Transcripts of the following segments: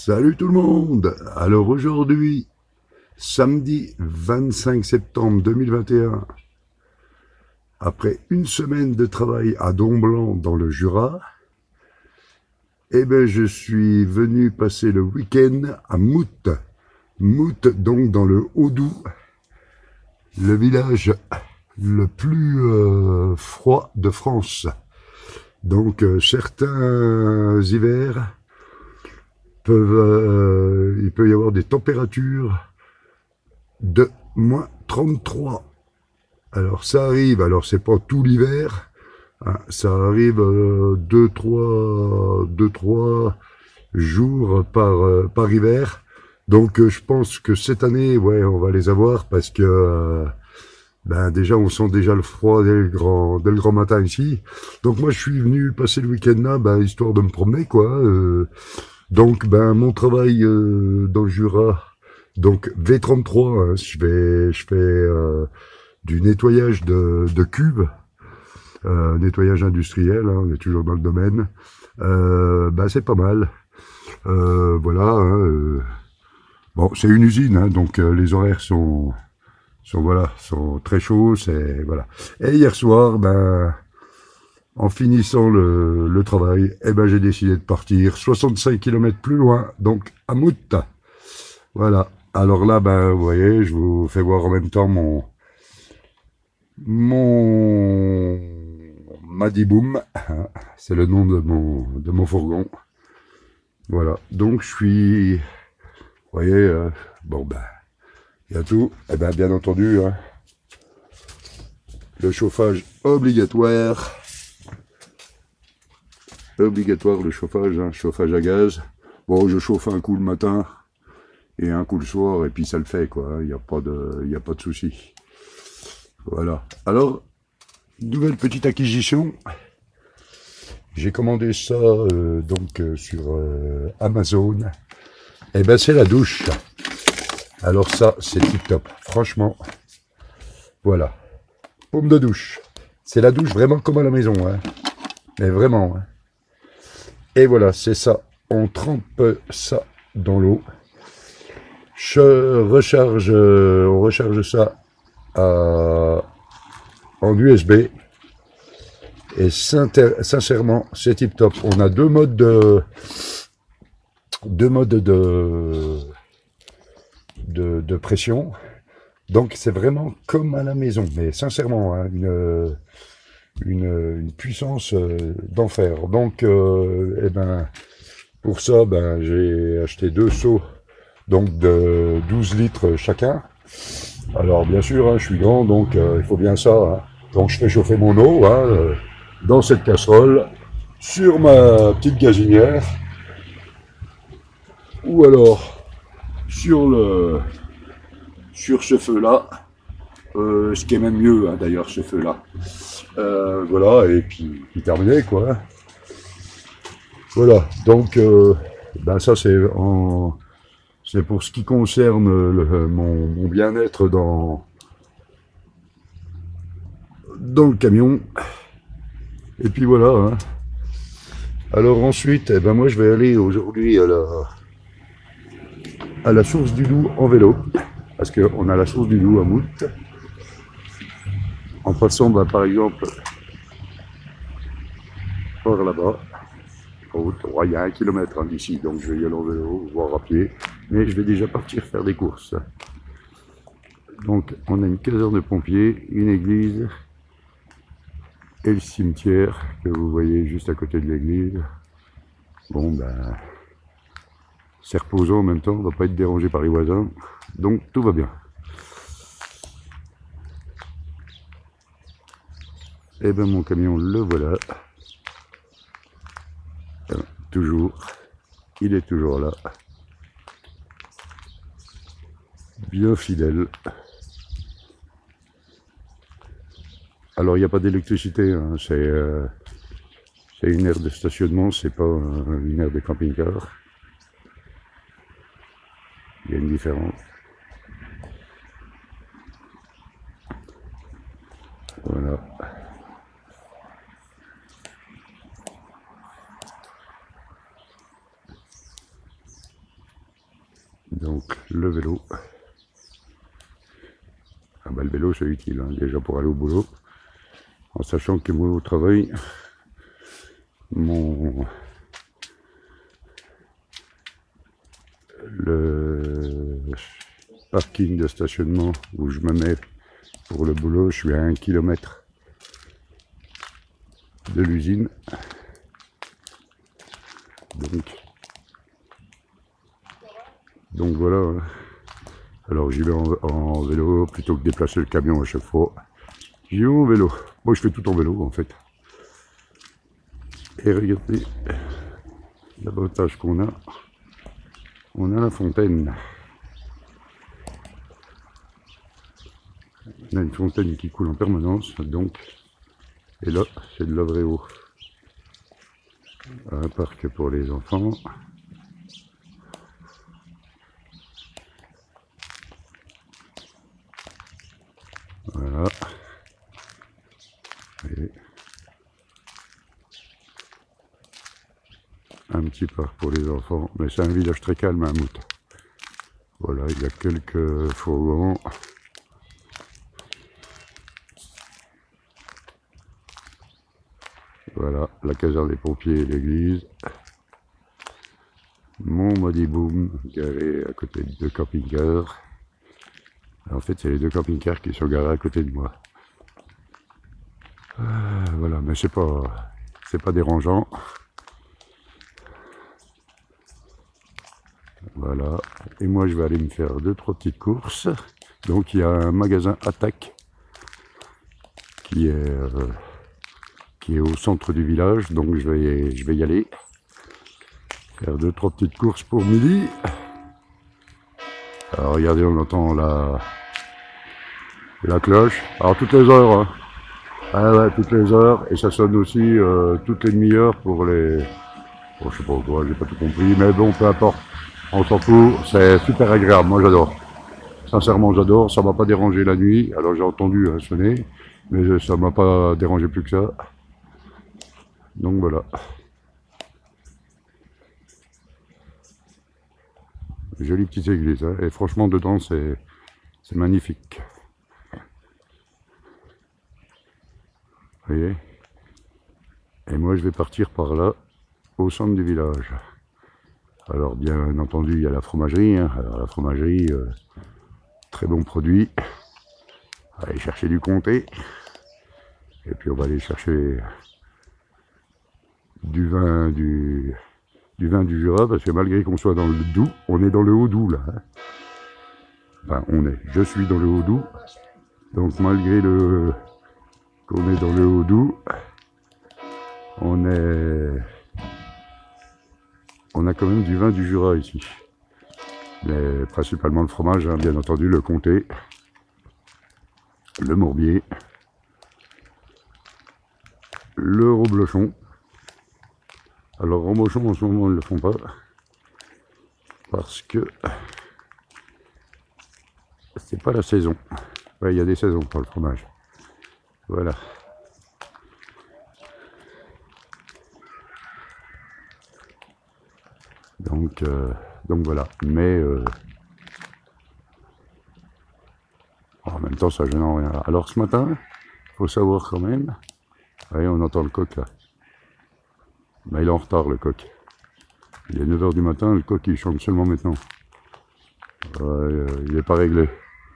Salut tout le monde! Alors aujourd'hui, samedi 25 septembre 2021, après une semaine de travail à Domblanc dans le Jura, je suis venu passer le week-end à Mout. Mout, donc dans le Haut-Doubs, le village le plus froid de France. Donc certains hivers, il peut y avoir des températures de moins 33. Alors ça arrive, alors c'est pas tout l'hiver, hein, ça arrive 2-3 jours par hiver. Donc je pense que cette année, ouais, on va les avoir parce que déjà on sent déjà le froid dès le grand matin ici. Donc moi je suis venu passer le week-end là, histoire de me promener quoi. Donc mon travail dans le Jura, donc V33, hein, je fais du nettoyage de cuves, nettoyage industriel, hein, on est toujours dans le domaine. C'est pas mal. Voilà. Hein, bon, c'est une usine, hein, donc les horaires sont très chauds. C'est voilà. Et hier soir, en finissant le travail, j'ai décidé de partir 65 km plus loin, donc à Mout. Voilà. Alors là, vous voyez, je vous fais voir en même temps mon Madiboum. C'est le nom de mon fourgon. Voilà. Donc je suis, vous voyez, il y a tout. Bien entendu, hein, le chauffage obligatoire. Le chauffage, hein, chauffage à gaz. Bon, je chauffe un coup le matin et un coup le soir, et puis ça le fait, quoi. Il n'y a pas de souci. Voilà. Alors, nouvelle petite acquisition. J'ai commandé ça sur Amazon. C'est la douche. Alors ça, c'est tip top. Franchement, voilà. Paume de douche. C'est la douche vraiment comme à la maison, hein. Mais vraiment, hein. Et voilà, c'est ça. On trempe ça dans l'eau. On recharge ça en USB. Et sincèrement, c'est tip top. On a deux modes de pression. Donc c'est vraiment comme à la maison. Mais sincèrement, hein, une puissance d'enfer. Donc pour ça, j'ai acheté deux seaux donc de 12 litres chacun. Alors bien sûr, hein, je suis grand, donc il faut bien ça. Hein. Donc je fais chauffer mon eau dans cette casserole sur ma petite gazinière, ou alors sur ce feu-là, ce qui est même mieux, hein, d'ailleurs, ce feu-là. Voilà, et puis terminé, quoi. Voilà, donc ça c'est pour ce qui concerne mon bien-être dans le camion. Et puis voilà. Hein. Alors ensuite, moi je vais aller aujourd'hui à la source du Doubs en vélo, parce qu'on a la source du Doubs à Mout. En passant, par exemple, par là-bas. Il y a 1 kilomètre d'ici, donc je vais y aller en vélo, voire à pied, mais je vais déjà partir faire des courses. Donc on a une caserne de pompiers, une église et le cimetière que vous voyez juste à côté de l'église. Bon c'est reposant en même temps, on ne va pas être dérangé par les voisins, donc tout va bien. Et mon camion, le voilà. Toujours, il est toujours là, bien fidèle. Alors il n'y a pas d'électricité, hein, c'est une aire de stationnement, c'est pas une aire de camping-car. Il y a une différence. Voilà. Donc le vélo. Ah bah, le vélo c'est utile, hein, déjà pour aller au boulot. En sachant que moi au travail, le parking de stationnement où je me mets pour le boulot, je suis à 1 km de l'usine. Donc voilà. Alors j'y vais en vélo plutôt que de déplacer le camion à chaque fois. J'y vais en vélo. Moi je fais tout en vélo en fait. Et regardez l'avantage qu'on a. On a la fontaine. On a une fontaine qui coule en permanence, donc. Et là, c'est de la vraie eau. Un parc pour les enfants. Voilà. Et un petit parc pour les enfants. Mais c'est un village très calme à Mout. Voilà, il y a quelques fourgons. Voilà, la caserne des pompiers et l'église. Mon Modiboom, garé à côté de 2 camping-cars. En fait, c'est les 2 camping-cars qui sont garés à côté de moi. Voilà, mais c'est pas dérangeant. Voilà, et moi je vais aller me faire 2-3 petites courses. Donc il y a un magasin Attaque qui est au centre du village, donc je vais y aller faire 2-3 petites courses pour midi. Alors regardez, on entend la cloche, alors toutes les heures, hein. Ah ouais, toutes les heures, et ça sonne aussi toutes les demi-heures pour les... Bon, je sais pas quoi, j'ai pas tout compris, mais bon, peu importe, on s'en fout, c'est super agréable, moi j'adore. Sincèrement j'adore, ça m'a pas dérangé la nuit, alors j'ai entendu sonner, mais ça m'a pas dérangé plus que ça. Donc voilà. Jolie petite église, hein, et franchement dedans c'est magnifique. Vous voyez? Et moi je vais partir par là, au centre du village. Alors bien entendu il y a la fromagerie, hein. Alors la fromagerie, très bon produit. On va aller chercher du comté. Et puis on va aller chercher du vin du Jura, parce que malgré qu'on soit dans le Doubs, on est dans le Haut-Doubs là. Hein. Enfin je suis dans le Haut-Doubs. Donc malgré qu'on est dans le Haut-Doubs, on a quand même du vin du Jura ici. Mais principalement le fromage, hein, bien entendu, le comté, le morbier, le reblochon. Alors reblochon en ce moment ils ne le font pas, parce que c'est pas la saison. Ouais, il y a des saisons pour le fromage. Voilà. Donc voilà. Mais en même temps, ça gêne en rien. Alors ce matin, il faut savoir quand même. Voyez, on entend le coq là. Mais il est en retard le coq. Il est 9 h du matin, le coq il chante seulement maintenant. Il n'est pas réglé.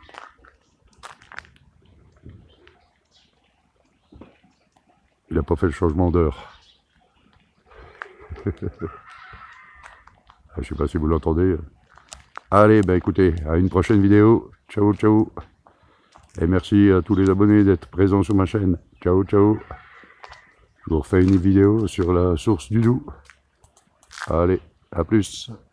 Il n'a pas fait le changement d'heure. Je sais pas si vous l'entendez. Allez, ben écoutez, à une prochaine vidéo. Ciao, ciao. Et merci à tous les abonnés d'être présents sur ma chaîne. Ciao, ciao. Je vous refais une vidéo sur la source du Doubs. Allez, à plus.